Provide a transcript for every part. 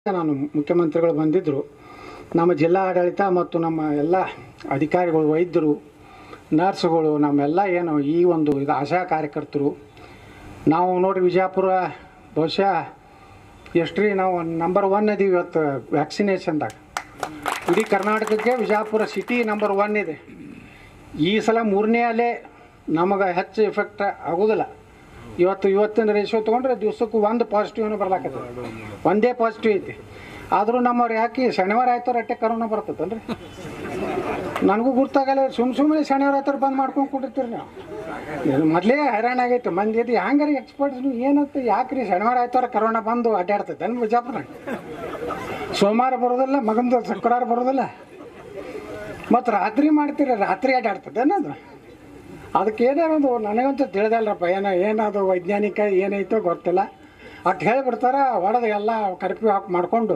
ನಾನು ಮುಖ್ಯಮಂತ್ರಿಗಳು ಬಂದಿದ್ದರು. ನಮ್ಮ ಜಿಲ್ಲಾ ಆಡಳಿತ ಮತ್ತು ನಮ್ಮ ಎಲ್ಲ ಅಧಿಕಾರಿಗಳು, ವೈದ್ಯರು, ನರ್ಸ್ಗಳು, ನಮ್ಮೆಲ್ಲ ಏನು ಈ ಒಂದು ಇದು ಆಶಾ ಕಾರ್ಯಕರ್ತರು, ನಾವು ನೋಡಿ ವಿಜಯಪುರ ಬಹುಶಃ ಎಷ್ಟು ನಾವು ನಂಬರ್ 1 ಇದೀವಿ ಇವತ್ತು ವ್ಯಾಕ್ಸಿನೇಷನ್ದಾಗ. ಇಡೀ ಕರ್ನಾಟಕಕ್ಕೆ ವಿಜಯಪುರ ಸಿಟಿ ನಂಬರ್ 1 ಇದೆ. ಈ ಸಲ 3ನೇ ಅಲೆ ನಮಗೆ ಹೆಚ್ಚು ಎಫೆಕ್ಟ್ ಆಗೋದಿಲ್ಲ. ಇವತ್ತಿನ ರೇಷಿಯೋ ತೊಗೊಂಡ್ರೆ ದಿವ್ಸಕ್ಕೂ 1 ಪಾಸಿಟಿವ್ ಏನೋ ಬರ್ಲಾಕತ್ತದ, 1 ಪಾಸಿಟಿವ್ ಐತಿ. ಆದರೂ ನಮ್ಮವ್ರು ಯಾಕೆ ಶನಿವಾರ ಆಯ್ತವ್ರು ಅಟ್ಟೆ ಕರೋನಾ ಬರ್ತದಲ್ರಿ, ನನಗೂ ಗುರ್ತಾಗಲ್ಲ. ಸುಮ್ಮನೆ ಶನಿವಾರ ಆಯ್ತವ್ರು ಬಂದು ಮಾಡ್ಕೊಂಡು ಕೊಟ್ಟಿರ್ತೀರಿ ನೀವು. ಮೊದಲೇ ಹೈರಾಣ ಆಗೈತೆ ಮಂದಿ. ಇದು ಹ್ಯಾಂಗಾರಿ ಎಕ್ಸ್ಪರ್ಟ್ಸ್ ನೀವು ಏನಂತ ಯಾಕ್ರಿ ಶನಿವಾರ ಆಯ್ತವ್ರ ಕರೋನಾ ಬಂದು ಅಡ್ಡಾಡ್ತೈತೆ ನನ್ನ ಬಿಜಾಪುರ. ಸೋಮವಾರ ಬರೋದಿಲ್ಲ, ಮಗಂದು ಶುಕ್ರವಾರ ಬರೋದಿಲ್ಲ, ಮತ್ತು ರಾತ್ರಿ ಮಾಡ್ತೀರಿ, ರಾತ್ರಿ ಅಡ್ಡಾಡ್ತದೆ ಅನ್ನೋದು. ಅದಕ್ಕೆ ಏನೇನದು ನನಗಂತೂ ತಿಳಿದಲ್ರಪ್ಪ. ಏನದು ವೈಜ್ಞಾನಿಕ ಏನೈತೋ ಗೊತ್ತಿಲ್ಲ. ಅಷ್ಟು ಹೇಳಿಬಿಡ್ತಾರೆ, ಹೊಡೆದು ಎಲ್ಲ ಕರ್ಫ್ಯೂ ಮಾಡಿಕೊಂಡು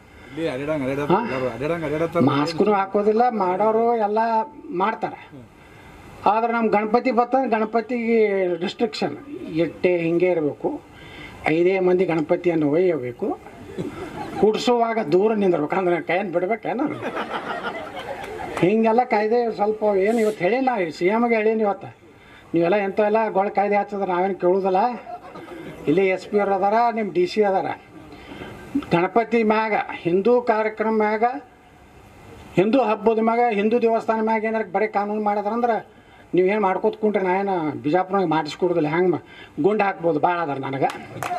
ಮಾಸ್ಕ್ನು ಹಾಕೋದಿಲ್ಲ, ಮಾಡೋರು ಎಲ್ಲ ಮಾಡ್ತಾರೆ. ಆದ್ರೆ ನಮ್ಮ ಗಣಪತಿ ಬರ್ತಂದ್ರೆ ಗಣಪತಿಗೆ ರಿಸ್ಟ್ರಿಕ್ಷನ್ ಎಟ್ಟೆ ಹಿಂಗೆ ಇರಬೇಕು, 5 ಮಂದಿ ಗಣಪತಿಯನ್ನು ಒಯ್ಯಬೇಕು, ಕುಡಿಸುವಾಗ ದೂರ ನಿಂದಿರ್ಬೇಕು, ಅಂದ್ರೆ ಕೈಯನ್ನು ಬಿಡ್ಬೇಕೇನಾರು ಹಿಂಗೆಲ್ಲ ಕಾಯ್ದೆ ಸ್ವಲ್ಪ ಏನು ಇವತ್ತು ಹೇಳಿ ನಾ CMಗೆ ಹೇಳೀನಿ. ಇವತ್ತು ನೀವೆಲ್ಲ ಎಂಥವೆಲ್ಲ ಕಾಯ್ದೆ ಹಚ್ಚಿದ್ರೆ ನಾವೇನು ಕೇಳೋದಿಲ್ಲ. ಇಲ್ಲಿ SP ಅವ್ರು ಅದಾರ, ನಿಮ್ಮ DC ಅದಾರ. ಗಣಪತಿ ಮ್ಯಾಗ ಹಿಂದೂ ಕಾರ್ಯಕ್ರಮ ಮ್ಯಾಗ, ಹಿಂದೂ ಹಬ್ಬದ ಮ್ಯಾಗ, ಹಿಂದೂ ದೇವಸ್ಥಾನ ಮ್ಯಾಗ ಏನಾರ ಬರೀ ಕಾನೂನು ಮಾಡಿದ್ರಂದ್ರೆ ನೀವೇನು ಮಾಡ್ಕೋತ್ಕೊಂಡ್ರೆ ನಾವೇನು ಬಿಜಾಪುರನಾಗ ಮಾಡಿಸ್ಕೊಡೋದಿಲ್ಲ. ಹೆಂಗೆ ಗುಂಡು ಹಾಕ್ಬೋದು ಭಾಳ ಅದಾರ ನನಗೆ.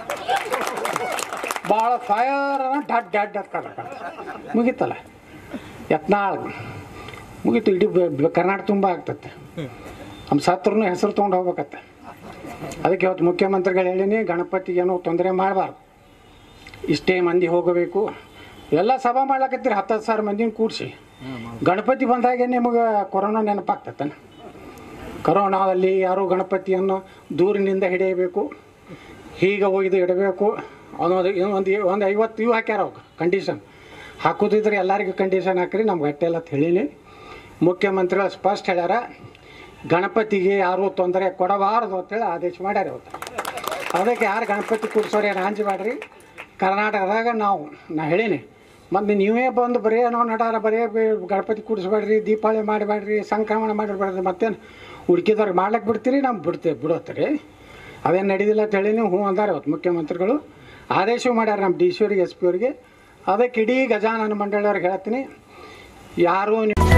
ಭಾಳ ಫೈರ್ ಡಡ್ ಮುಗೀತಲ್ಲ, ಯತ್ನಾಳ್ ಮುಗೀತು. ಇಡೀ ಕರ್ನಾಟಕ ತುಂಬ ಆಗ್ತದೆ. ನಮ್ಮ ಸತ್ರನು ಹೆಸರು ತೊಗೊಂಡು ಹೋಗ್ಬೇಕತ್ತೆ. ಅದಕ್ಕೆ ಇವತ್ತು ಮುಖ್ಯಮಂತ್ರಿಗಳು ಹೇಳೀನಿ, ಗಣಪತಿಗೇನು ತೊಂದರೆ ಮಾಡಬಾರ್ದು, ಇಷ್ಟೇ ಮಂದಿ ಹೋಗಬೇಕು. ಎಲ್ಲ ಸಭಾ ಮಾಡ್ಲಾಕತ್ತೀರಿ, 10,000 ಮಂದಿನ ಕೂಡಿಸಿ. ಗಣಪತಿ ಬಂದಾಗೆ ನಿಮಗೆ ಕೊರೋನಾ ನೆನಪಾಗ್ತೈತೆ. ಕೊರೋನಾದಲ್ಲಿ ಯಾರು ಗಣಪತಿಯನ್ನು ದೂರಿನಿಂದ ಹಿಡಿಯಬೇಕು, ಹೀಗೆ ಒಯ್ದು ಇಡಬೇಕು. ಒಂದು 50 ಇವು ಹಾಕ್ಯಾರ ಅವಾಗ ಕಂಡೀಷನ್. ಹಾಕೋದಿದ್ರೆ ಎಲ್ಲರಿಗೂ ಕಂಡೀಷನ್ ಹಾಕ್ರಿ, ನಮ್ಗೆ ಅಟ್ಟೆಲ್ಲ ಹೇಳೀನಿ. ಮುಖ್ಯಮಂತ್ರಿಗಳು ಸ್ಪಷ್ಟ ಹೇಳ್ಯಾರ, ಗಣಪತಿಗೆ ಯಾರೂ ತೊಂದರೆ ಕೊಡಬಾರದು ಅಂತೇಳಿ ಆದೇಶ ಮಾಡ್ಯಾರ ಇವತ್ತು. ಅದಕ್ಕೆ ಯಾರು ಗಣಪತಿ ಕೂಡ್ಸೋರು ಏನು ಅಂಜಬೇಡ್ರಿ. ಕರ್ನಾಟಕದಾಗ ನಾ ಹೇಳೀನಿ, ಮತ್ತು ನೀವೇ ಬಂದು ಬರೀ ನಾವು ನಡಾರ ಬರೀ ಗಣಪತಿ ಕೂಡಿಸ್ಬೇಡ್ರಿ, ದೀಪಾವಳಿ ಮಾಡಬೇಡ್ರಿ, ಸಂಕ್ರಮಣ ಮಾಡಿರ್ಬೇಡ್ರಿ, ಮತ್ತೇನು ಹುಡುಕಿದವ್ರಿಗೆ ಮಾಡ್ಲಿಕ್ಕೆ ಬಿಡ್ತೀರಿ, ನಮ್ಗೆ ಬಿಡೋತ್ತೀರಿ. ಅದೇನು ನಡೀದಿಲ್ಲ ಅಂತ ಹೇಳೀನಿ. ಹ್ಞೂ ಅಂದಾರ ಇವತ್ತು ಮುಖ್ಯಮಂತ್ರಿಗಳು. ಆದೇಶ ಮಾಡ್ಯಾರ ನಮ್ಮ DC ಅವ್ರಿಗೆ, SP ಅವ್ರಿಗೆ. ಅದಕ್ಕೆ ಇಡೀ ಗಜಾನನ ಮಂಡಳಿಯವ್ರಿಗೆ ಹೇಳ್ತೀನಿ, ಯಾರೂ